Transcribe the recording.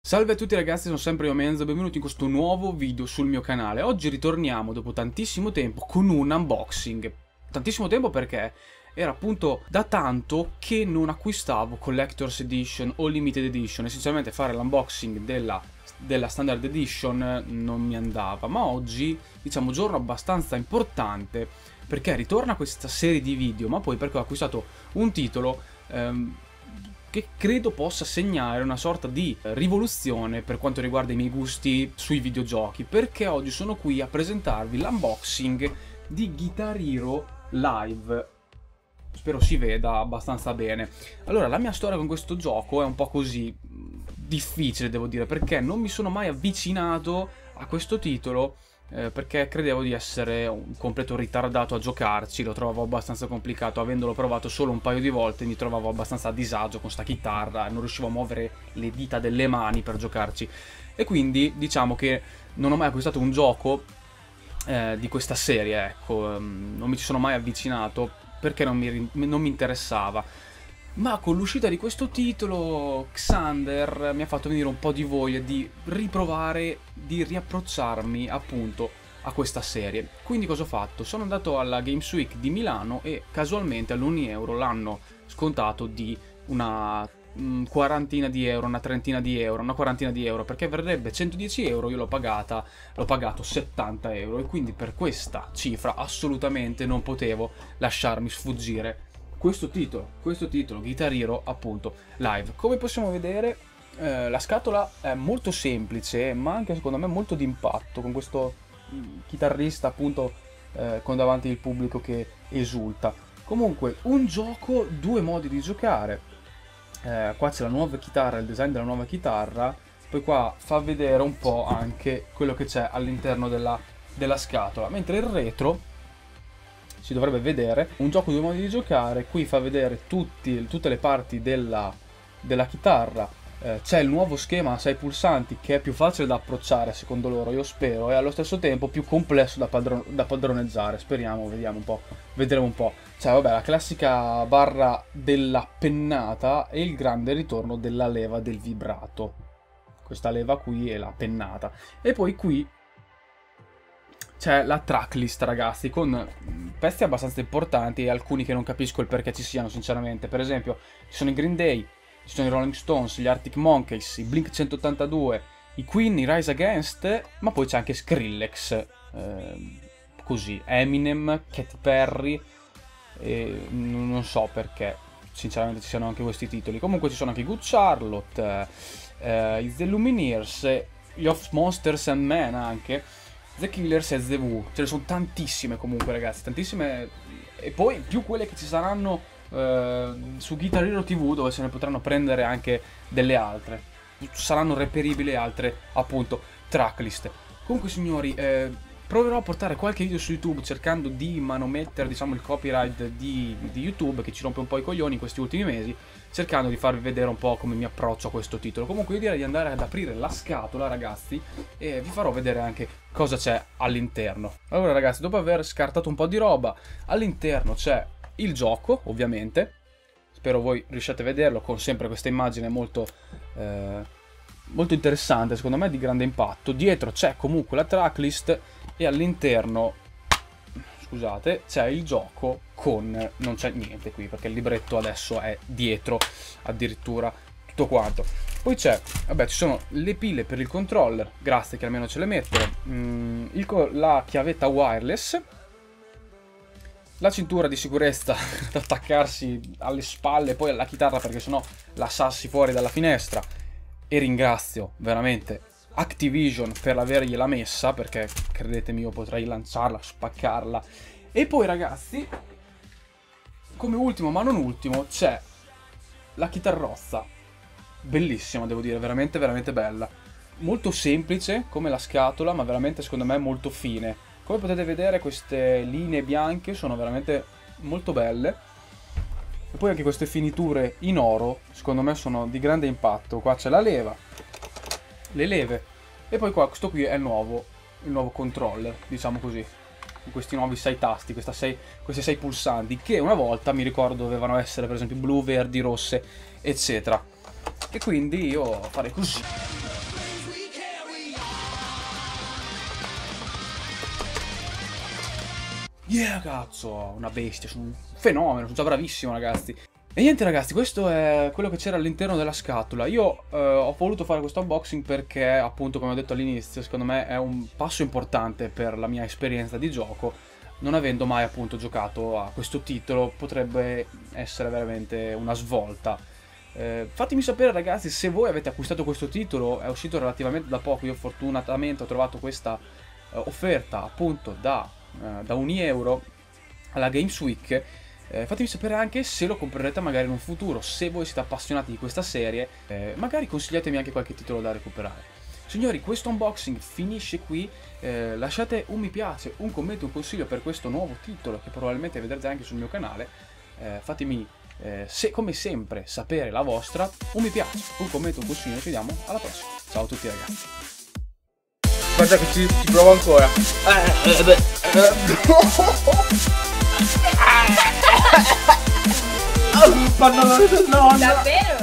Salve a tutti ragazzi, sono sempre io Menzo, benvenuti in questo nuovo video sul mio canale. Oggi ritorniamo dopo tantissimo tempo con un unboxing. Tantissimo tempo perché era appunto da tanto che non acquistavo Collector's Edition o Limited Edition. Essenzialmente fare l'unboxing della Standard Edition non mi andava. Ma oggi, diciamo, giorno abbastanza importante perché ritorna questa serie di video, ma poi perché ho acquistato un titolo che credo possa segnare una sorta di rivoluzione per quanto riguarda i miei gusti sui videogiochi, perché oggi sono qui a presentarvi l'unboxing di Guitar Hero Live. Spero si veda abbastanza bene. Allora, la mia storia con questo gioco è un po' così difficile, devo dire, perché non mi sono mai avvicinato a questo titolo perché credevo di essere un completo ritardato a giocarci, lo trovavo abbastanza complicato, avendolo provato solo un paio di volte mi trovavo abbastanza a disagio con sta chitarra, non riuscivo a muovere le dita delle mani per giocarci e quindi diciamo che non ho mai acquistato un gioco di questa serie, ecco, non mi ci sono mai avvicinato perché non mi interessava. Ma con l'uscita di questo titolo, Xander mi ha fatto venire un po' di voglia di riprovare, di riapprocciarmi appunto a questa serie. Quindi cosa ho fatto? Sono andato alla Games Week di Milano e casualmente all'1€ l'hanno scontato di una quarantina di euro, una trentina di euro, una quarantina di euro, perché verrebbe 110 euro, io l'ho pagato 70 euro e quindi per questa cifra assolutamente non potevo lasciarmi sfuggire questo titolo, Guitar Hero appunto Live. Come possiamo vedere la scatola è molto semplice ma anche secondo me molto d'impatto, con questo chitarrista appunto con davanti il pubblico che esulta. Comunque un gioco, due modi di giocare, qua c'è la nuova chitarra, il design della nuova chitarra, poi qua fa vedere un po' anche quello che c'è all'interno della scatola, mentre il retro si dovrebbe vedere un gioco, due modi di giocare. Qui fa vedere tutte le parti della chitarra, c'è il nuovo schema a 6 pulsanti che è più facile da approcciare secondo loro, io spero, e allo stesso tempo più complesso da padroneggiare, speriamo, vedremo un po'. Cioè vabbè, la classica barra della pennata e il grande ritorno della leva del vibrato. Questa leva qui è la pennata. E poi qui c'è la tracklist, ragazzi, con pezzi abbastanza importanti e alcuni che non capisco il perché ci siano, sinceramente. Per esempio, ci sono i Green Day, ci sono i Rolling Stones, gli Arctic Monkeys, i Blink 182, i Queen, i Rise Against, ma poi c'è anche Skrillex, così, Eminem, Katy Perry, non so perché, sinceramente, ci siano anche questi titoli. Comunque ci sono anche i Good Charlotte, i The Lumineers, gli Of Monsters and Men anche, The Killers e The Who. Ce ne sono tantissime comunque, ragazzi, tantissime. E poi più quelle che ci saranno su Guitar Hero TV, dove se ne potranno prendere anche delle altre. Saranno reperibili altre, appunto, tracklist. Comunque signori, proverò a portare qualche video su YouTube cercando di manomettere, diciamo, il copyright di YouTube, che ci rompe un po' i coglioni in questi ultimi mesi, cercando di farvi vedere un po' come mi approccio a questo titolo. Comunque io direi di andare ad aprire la scatola, ragazzi, e vi farò vedere anche cosa c'è all'interno. Allora ragazzi, dopo aver scartato un po' di roba, all'interno c'è il gioco, ovviamente. Spero voi riusciate a vederlo, con sempre questa immagine molto interessante, secondo me di grande impatto. Dietro c'è comunque la tracklist e all'interno, scusate, c'è il gioco con... non c'è niente qui perché il libretto adesso è dietro addirittura, tutto quanto. Poi c'è, vabbè, ci sono le pile per il controller, grazie che almeno ce le mettono, la chiavetta wireless, la cintura di sicurezza da attaccarsi alle spalle poi alla chitarra perché sennò la sassi fuori dalla finestra, e ringrazio veramente Activision per avergliela messa, perché credetemi io potrei lanciarla, spaccarla. E poi ragazzi, come ultimo ma non ultimo, c'è la chitarrozza, bellissima, devo dire, veramente veramente bella, molto semplice come la scatola, ma veramente secondo me molto fine. Come potete vedere queste linee bianche sono veramente molto belle, e poi anche queste finiture in oro secondo me sono di grande impatto. Qua c'è la leva, le leve, e poi qua questo qui è il nuovo controller, diciamo così, con questi nuovi 6 tasti, questi 6 pulsanti, che una volta mi ricordo dovevano essere per esempio blu, verdi, rosse, eccetera. E quindi io farei così. Yeah, cazzo, una bestia, sono un fenomeno, sono già bravissimo, ragazzi. E niente, ragazzi, questo è quello che c'era all'interno della scatola. Io ho voluto fare questo unboxing perché, appunto, come ho detto all'inizio, secondo me è un passo importante per la mia esperienza di gioco. Non avendo mai, appunto, giocato a questo titolo, potrebbe essere veramente una svolta. Fatemi sapere, ragazzi, se voi avete acquistato questo titolo. È uscito relativamente da poco. Io fortunatamente ho trovato questa offerta, appunto, da €1 alla Games Week. Fatemi sapere anche se lo comprerete magari in un futuro. Se voi siete appassionati di questa serie, magari consigliatemi anche qualche titolo da recuperare. Signori, questo unboxing finisce qui. Lasciate un mi piace, un commento, un consiglio per questo nuovo titolo che probabilmente vedrete anche sul mio canale. Fatemi, come sempre, sapere la vostra. Un mi piace, un commento, un consiglio. Ci vediamo alla prossima. Ciao a tutti, ragazzi. Guarda che ci provo ancora. Pannolone del nonno. Davvero?